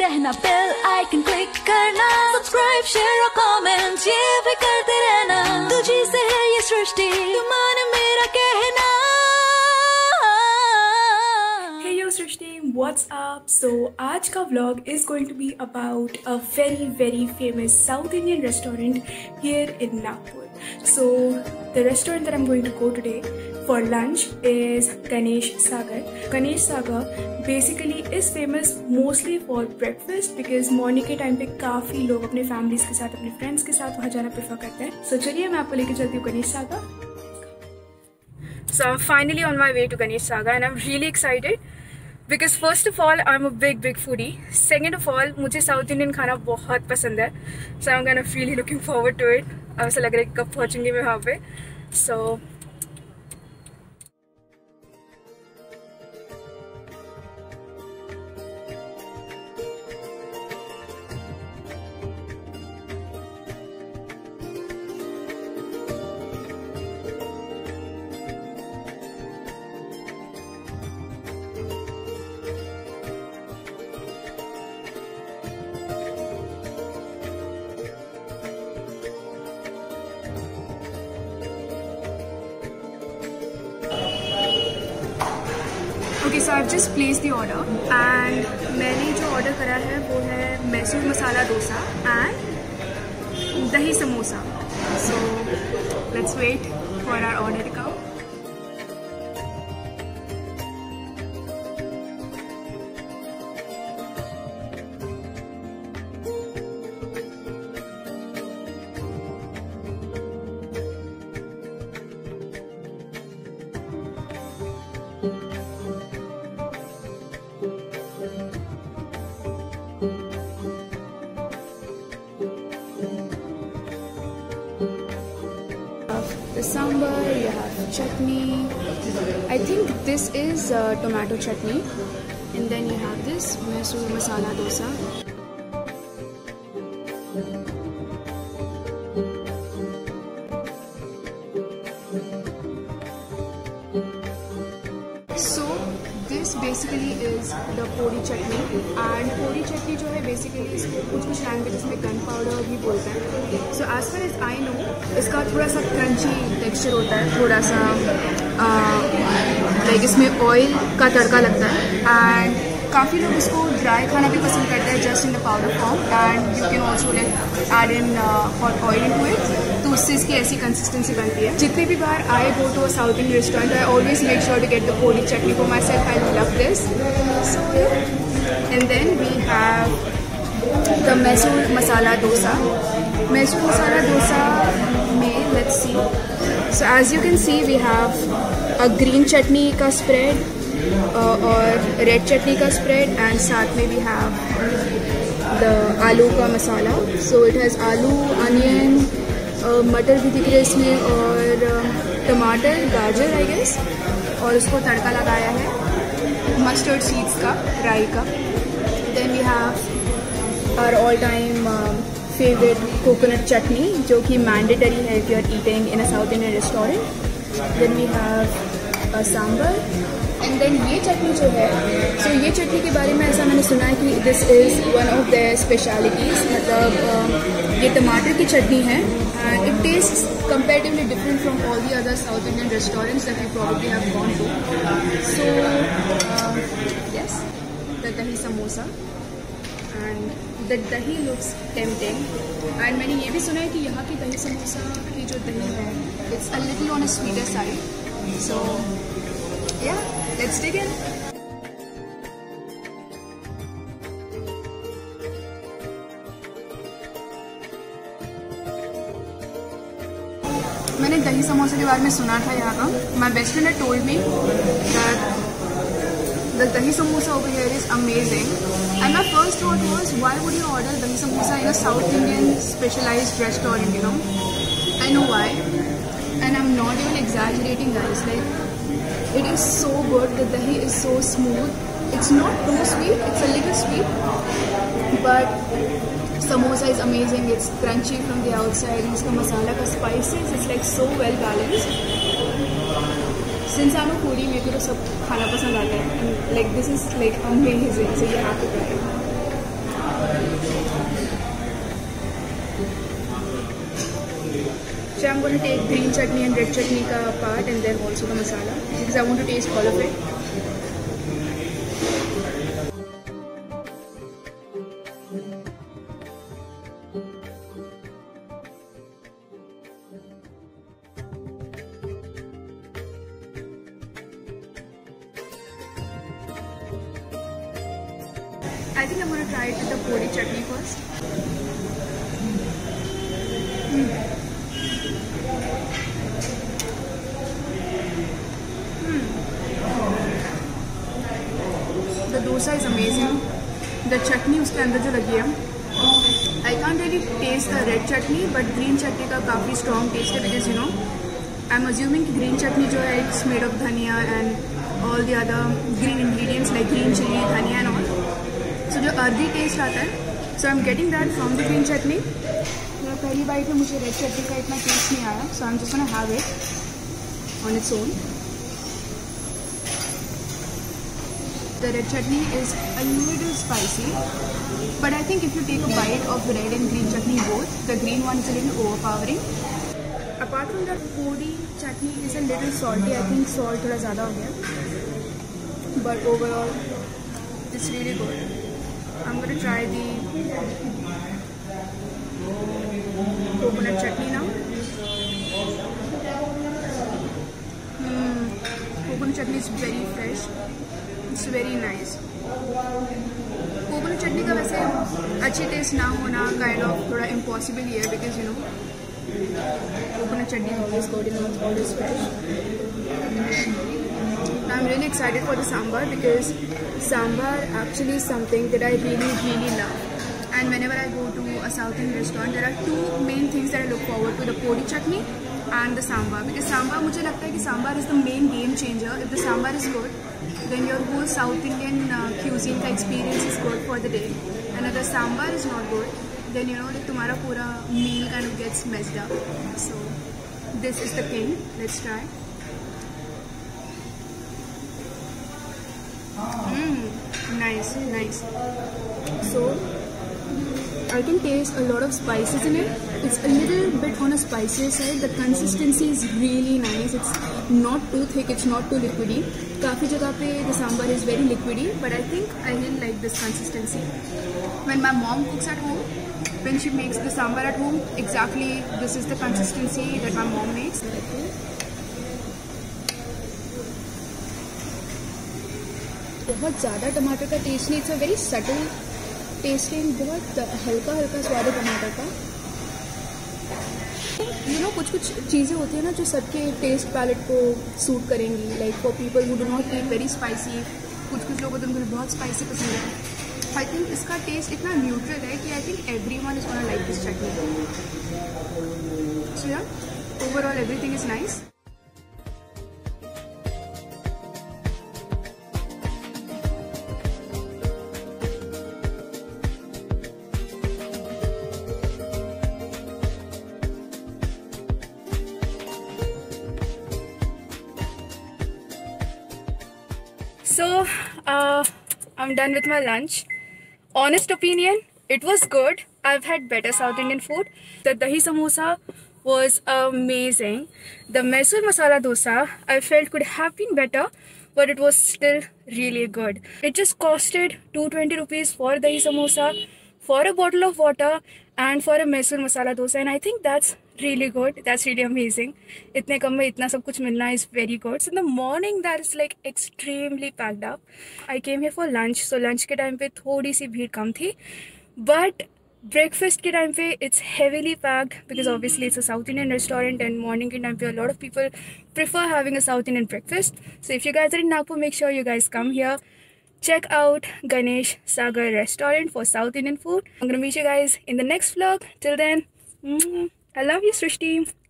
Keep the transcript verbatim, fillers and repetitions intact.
रहना, bell icon click करना, subscribe share और कमेंट ये भी करते रहना। तुझी से है ये सृष्टि, तू मान मेरा कहना। Hey yo Srishti, what's up? So आज का vlog is going to be about a very very famous South Indian restaurant here in Nagpur. So the restaurant that I'm going to go today for lunch is Ganesh Sagar. Ganesh Sagar basically is famous mostly for breakfast because morning के time पे काफ़ी लोग अपने families के साथ, अपने friends के साथ वहाँ जाना prefer करते हैं. So चलिए मैं आपको लेके चलती हूँ Ganesh Sagar. So I'm finally on my way to Ganesh Sagar and I'm really excited because first of all I'm a big big foodie. Second of all मुझे South Indian खाना बहुत पसंद है. So I'm kind of really looking forward to it. अब ऐसा लग रहा है कि कब पहुँचूंगी मैं वहाँ पे. So okay so I have just place the order and मैंने जो ऑर्डर करा है वो है Mysore masala dosa and dahi samosa. So let's wait for our order to come. The sambar, you have chutney. I think this is uh, tomato chutney, and then you have this Mysore masala dosa. So this basically is the podi chutney, and podi chutney जो है basically इसको कुछ कुछ languages में gunpowder भी बोलते हैं. So as far as I know, इसका थोड़ा सा crunchy texture होता है, थोड़ा सा like इसमें oil का तड़का लगता है and काफ़ी लोग इसको dry खाना भी पसंद करते हैं just in the powder form and you can also like add in uh, hot oil into it. तो उससे इसकी ऐसी कंसिस्टेंसी बनती है. जितने भी बार I go to a south Indian restaurant I always make sure to get the podi chutney for myself. I love this. So and then we have the Mysore masala dosa. Mysore masala dosa में let's see. So as you can see we have a green chutney का spread और red चटनी का spread and साथ में we have the aloo का masala. So it has aloo, onion, मटर भी दिख रहे इसमें और टमाटर, गाजर आई गेस, और उसको तड़का लगाया है मस्टर्ड सीड्स का, राई का. Then we have our all time favourite coconut chutney जो कि मैंडेटरी है if you are eating in a south Indian restaurant. Then we have sambar and then ये चटनी जो है, सो so ये चटनी के बारे में ऐसा मैंने सुना है कि this is one of the specialities. मतलब ये टमाटर की चटनी है and it tastes comparatively different from all the other South Indian restaurants that you probably have gone to. So uh, yes, the dahi samosa and the dahi looks tempting. And मैंने ये भी सुना है कि यहाँ की दही समोसा की जो दही है it's a little on a sweeter side. So yeah, let's dig in. मैंने दही समोसे के बारे में सुना था यहाँ का. My best friend had told me that the dahi samosa over here is amazing. And my first thought was, why would you order dahi samosa in a South Indian specialized restaurant, you know? I know why. And I'm not even exaggerating, guys. Like, it is so good. The dahi is so smooth. It's not too sweet. It's a little sweet. But samosa is amazing. It's crunchy from the outside. Iska masala ka spices, it's like so well balanced. Since I'm a foodie, मेरे को तो सब खाना पसंद आता है. Like this is like amazing. So you have to try it. I'm going to take green chutney and red chutney ka part and then also the masala because I want to taste all of it. I think I'm going to try it with the podi chutney first. Mm. Mm. The dosa is amazing. The chutney उसके अंदर जो लगी है, I can't really taste the red chutney, but green chutney का काफ़ी strong taste है because you know, I'm assuming कि green chutney जो है it's made of dhania and all the other green ingredients like green chili, dhania and all. So जो earthy taste आता है, so I'm getting that from the green chutney. मेरा पहली bite में मुझे red chutney का इतना taste नहीं आया, so I'm just gonna have it on its own. The red chutney is a little spicy, but I think if you take a bite of the red and green chutney both, the green one is a little overpowering. Apart from that, podi chutney is a little salty. I think salt थोड़ा ज़्यादा हो गया, but overall, it's really good. I'm going to try the coconut chutney now. Mm, coconut chutney is very fresh. It's very nice. Coconut chutney का वैसे अच्छी taste ना होना kind of थोड़ा impossible ही है because you know coconut chutney is always good and it's always fresh. I'm really excited for the sambar because sambar actually is something that I really really love, and whenever I go to a South Indian restaurant there are two main things that I look forward to: the podi chutney and the sambar. Because sambar, मुझे लगता है कि sambar is the main game changer. If the sambar is good, then your whole South Indian uh, cuisine का experience is good for the day. And if the sambar is not good, then you know that तुम्हारा पूरा meal kind of gets messed up. So this is the thing. Let's try. Mm, nice, nice. So I can taste a lot of spices in it. It's a little bit on a spicier side. The consistency is really nice. It's not too thick, it's not too liquidy. काफ़ी जगह पे the sambar is very liquidy, but I think I really like this consistency. When my mom cooks at home, when she makes the sambar at home, exactly this is the consistency that my mom makes. बहुत ज़्यादा टमाटर का taste नहीं, it's a very subtle tasting, बहुत हल्का हल्का स्वाद है टमाटर का. यू नो कुछ कुछ चीज़ें होती हैं ना जो सबके टेस्ट पैलेट को सूट करेंगी, like for people who do not eat very spicy. कुछ कुछ लोगों को तो बहुत स्पाइसी पसंद है. आई थिंक इसका टेस्ट इतना न्यूट्रल है कि I think everyone is gonna like this chutney. So yeah overall everything is nice. So, uh, I'm done with my lunch. Honest opinion, it was good. I've had better South Indian food. The dahi samosa was amazing. The Mysore masala dosa I felt could have been better, but it was still really good. It just costed two hundred twenty rupees for dahi samosa, for a bottle of water, and for a Mysore masala dosa, and I think that's really good. That's really amazing. इतने कम में इतना सब कुछ मिलना is very good. So in the morning that is like extremely packed up. I came here for lunch. So lunch के time पे थोड़ी सी भीड़ कम थी, but breakfast के टाइम पे it's heavily packed because obviously it's a South Indian restaurant, and morning के time पे a lot of people prefer having a South Indian breakfast. So if you guys are in Nagpur, make sure you guys come here. Check out Ganesh Sagar restaurant for South Indian food. I'm gonna meet you guys in the next vlog. Till then, I love you, Srishti.